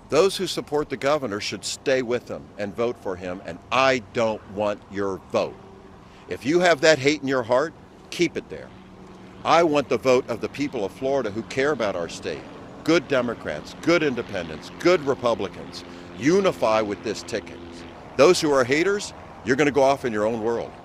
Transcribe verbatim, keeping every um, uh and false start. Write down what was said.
Those who support the governor should stay with him and vote for him, and I don't want your vote. If you have that hate in your heart, keep it there. I want the vote of the people of Florida who care about our state. Good Democrats, good independents, good Republicans. Unify with this ticket. Those who are haters, you're going to go off in your own world.